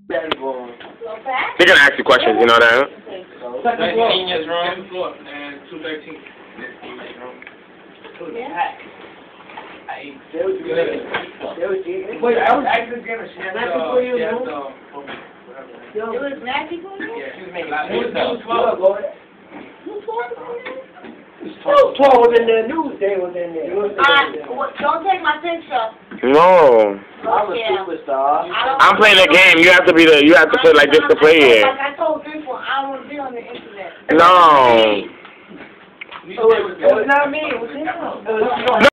They're gonna ask you questions, you know that? Second floor and 213. Wait, I was actually gonna share the. It was nasty for you? Yeah, she was making a lot of stuff. You told me? Those 12 was in there. Newsday was in there. Don't take my picture. No. I'm a superstar. I'm playing a game. You have to play like this to play it. Like I told people, I don't want to be on the internet. No. It was not me. It was him.